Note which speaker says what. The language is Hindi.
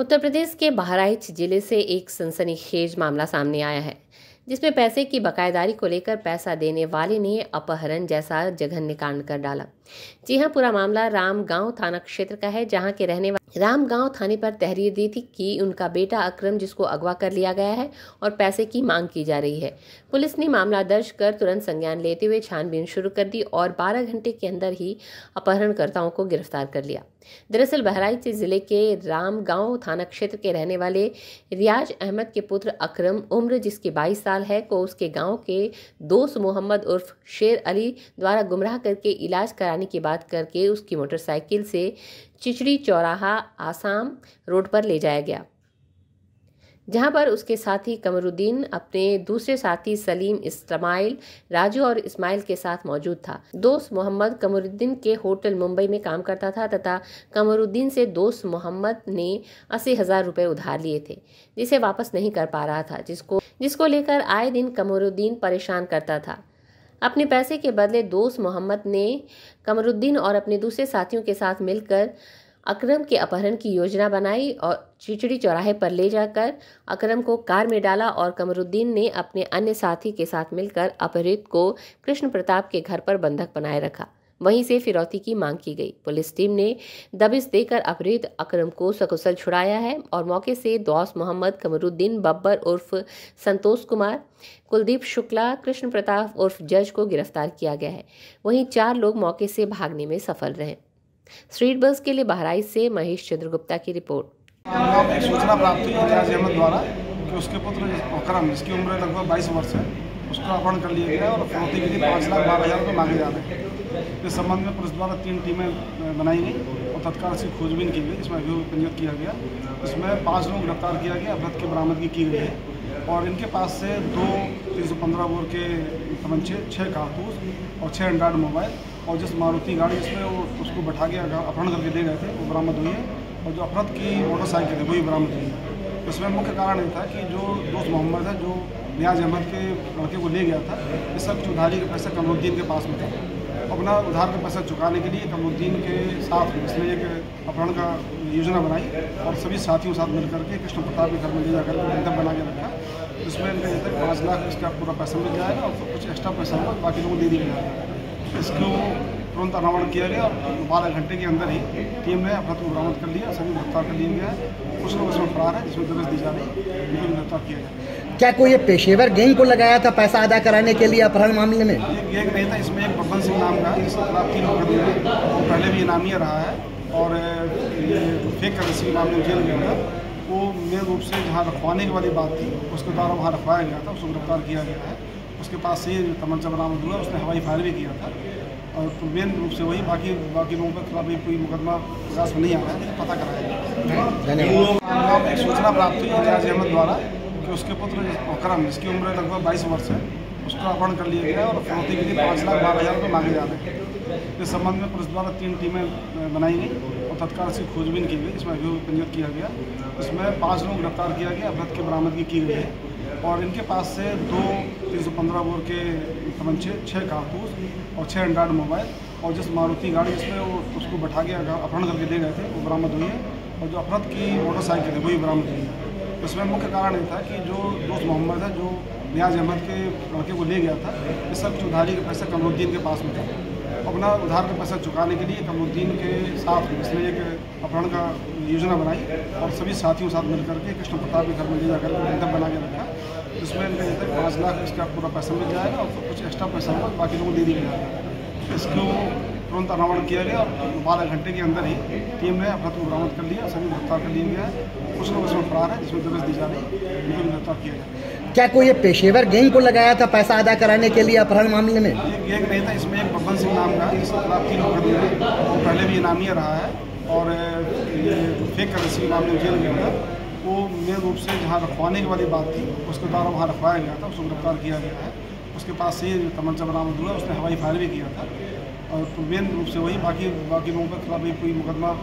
Speaker 1: उत्तर प्रदेश के बहराइच जिले से एक सनसनीखेज मामला सामने आया है, जिसमें पैसे की बकायेदारी को लेकर पैसा देने वाले ने अपहरण जैसा जघन्य कांड कर डाला। जी हां, पूरा मामला रामगांव थाना क्षेत्र का है, जहां के रहने वाले रामगांव थाने पर तहरीर दी थी कि उनका बेटा अकरम, जिसको अगवा कर लिया गया है और पैसे की मांग की जा रही है। पुलिस ने मामला दर्ज कर तुरंत संज्ञान लेते हुए छानबीन शुरू कर दी और 12 घंटे के अंदर ही अपहरणकर्ताओं को गिरफ्तार कर लिया। दरअसल बहराइच जिले के रामगांव थाना क्षेत्र के रहने वाले रियाज अहमद के पुत्र अकरम, उम्र जिसकी 22 साल है, को उसके गांव के दोस्त मोहम्मद उर्फ शेर अली द्वारा गुमराह करके इलाज कराने की बात करके उसकी मोटरसाइकिल से चिचड़ी चौराहा आसाम रोड पर ले जाया गया, जहां पर उसके साथी कमरुद्दीन अपने दूसरे साथी सलीम, इस्माइल, राजू और इस्माइल के साथ मौजूद था। दोस्त मोहम्मद कमरुद्दीन के होटल मुंबई में काम करता था तथा कमरुद्दीन से दोस्त मोहम्मद ने 80,000 रुपये उधार लिए थे, जिसे वापस नहीं कर पा रहा था, जिसको लेकर आए दिन कमरुद्दीन परेशान करता था। अपने पैसे के बदले दोस्त मोहम्मद ने कमरुद्दीन और अपने दूसरे साथियों के साथ मिलकर अकरम के अपहरण की योजना बनाई और चिचड़ी चौराहे पर ले जाकर अकरम को कार में डाला और कमरुद्दीन ने अपने अन्य साथी के साथ मिलकर अपहृत को कृष्ण प्रताप के घर पर बंधक बनाए रखा। वहीं से फिरौती की मांग की गई। पुलिस टीम ने दबिश देकर अपहृत अकरम को सकुशल छुड़ाया है और मौके से दोस्त मोहम्मद, कमरुद्दीन, बब्बर उर्फ संतोष कुमार, कुलदीप शुक्ला, कृष्ण प्रताप उर्फ जज को गिरफ्तार किया गया है। वहीं 4 लोग मौके से भागने में सफल रहे। स्ट्रीट बस के लिए बहराइच से महेश चंद्रगुप्ता की रिपोर्ट।
Speaker 2: एक सूचना प्राप्त हुई रियाज अहमद द्वारा कि उसके पुत्र अकरम, जिसकी उम्र लगभग 22 वर्ष है, उसका अपहरण कर लिया गया और फिरौती के लिए 5,12,000 रुपये मांगे जा रहे हैं। इस संबंध में पुलिस द्वारा 3 टीमें बनाई गई और तत्काल से खोजबीन की गई, जिसमें अभियोग पंजीकृत किया गया। इसमें 5 लोग गिरफ्तार किया गया, अपहृत की बरामदगी की गई है और इनके पास से 2 315 बोर के तमंचे, 6 कारतूस और 6 एंड्रॉयड मोबाइल और जिस मारुति गाड़ी जिसमें वो उसको बैठा के अपहरण करके दे गए थे, वो बरामद हुई है और जो अपहृत की मोटरसाइकिल है वही बरामद हुई है। इसमें मुख्य कारण ये था कि जो दोस्त मोहम्मद है, जो रियाज अहमद के लड़के को ले गया था, इस सब कुछ उधारी के पैसे कमरुद्दीन के पास में थे। अपना उधार का पैसा चुकाने के लिए कमरुद्दीन के साथ इसने एक अपहरण का योजना बनाई और सभी साथियों के साथ मिलकर के कृष्ण प्रताप के घर में ले जाकर बंधक बना के रखा। इसमें इनका ये था 5 लाख इसका पूरा पैसा मिल जाएगा और कुछ एक्स्ट्रा पैसा होगा बाकी लोगों को दे दिया जाएगा। इसको तुरंत अनावरण किया गया और 12 घंटे के अंदर ही टीम ने अपराध को बरामद कर लिया, सभी गिरफ्तार कर लिया गया है। कुछ लोग इसमें फरार है, जिसमें दबिश दी जा रही है, उनको गिरफ्तार किया जाए।
Speaker 3: क्या कोई ये पेशेवर गैंग को लगाया था पैसा अदा कराने के लिए अपहरण मामले में?
Speaker 2: ये गैंग नहीं था, इसमें एक बब्बन सिंह नाम का है, जिसके खिलाफ 3 मुकदमे हैं। वो पहले भी इनामिया रहा है और ये फेक करेंसी मामले में जेल गया था। वो मेन रूप से जहाँ रखवाने की वाली बात थी, उसके द्वारा वहाँ रखवाया गया था, उसको गिरफ्तार किया गया है। उसके पास से तमंचा बरामद हुआ, उसने हवाई फायर भी किया था और मेन रूप से वही बाकी लोगों के खिलाफ भी कोई मुकदमा प्रकाश में नहीं आ रहा है, लेकिन पता कराया। धन्यवाद। एक सूचना प्राप्त हुई रियाज अहमद द्वारा कि उसके पुत्र अकरम, जिसकी उम्र लगभग 22 वर्ष है, उसका अपहरण कर लिया गया और फिरौती के लिए 5,12,000 रुपये मांगे जा रहे हैं। इस संबंध में पुलिस द्वारा 3 टीमें बनाई गई और तत्काल से खोजबीन की गई, जिसमें अभियोग पंजीकृत किया गया। इसमें 5 लोग गिरफ्तार किया गया, अपहृत की बरामदगी की गई है और इनके पास से 2 315 बोर के तमंचे, 6 कारतूस और 6 एंड्रॉयड मोबाइल और जिस मारुति गाड़ी जिसमें वो उसको बैठा के अपहरण करके दे गए थे, वो बरामद हुई है और जो अपहृत की मोटरसाइकिल है वही बरामद हुई है। इसमें मुख्य कारण ये था कि जो दोस्त मोहम्मद है, जो रियाज अहमद के लड़के को ले गया था, इस सब कुछ उधारी के पैसे कमरुद्दीन के पास में थे। अपना उधार का पैसा चुकाने के लिए कमरुद्दीन के साथ इसने एक अपहरण का योजना बनाई और सभी साथियों के साथ मिलकर के कृष्ण प्रताप के घर में ले जाकर बंधक बना के रखा। इसमें इनका ये था 5 लाख इसका पूरा पैसा मिल जाएगा और कुछ एक्स्ट्रा पैसा होगा बाकी लोगों को दे दिया जाएगा। इसको तुरंत अनावरण किया गया और 12 घंटे के अंदर ही टीम ने अपराध को बरामद कर लिया, सभी गिरफ्तार कर लिया गया है। कुछ लोग इसमें फरार है, जिसमें दबिश दी जा रही है, उनको गिरफ्तार किया जाए।
Speaker 3: क्या कोई ये पेशेवर गैंग को लगाया था पैसा अदा कराने के लिए अपहरण मामले में?
Speaker 2: ये गैंग नहीं था, इसमें एक बब्बन सिंह नाम का है, जिसके खिलाफ 3 मुकदमे हैं। वो पहले भी इनामिया रहा है और ये फेक करेंसी मामले में जेल गया था। वो मेन रूप से जहाँ रखवाने की वाली बात थी, उसके द्वारा वहाँ रखवाया गया था, उसको गिरफ्तार किया गया है। उसके पास से तमंचा बरामद हुआ, उसने हवाई फायर भी किया था और मेन रूप से वही बाकी लोगों के खिलाफ भी कोई मुकदमा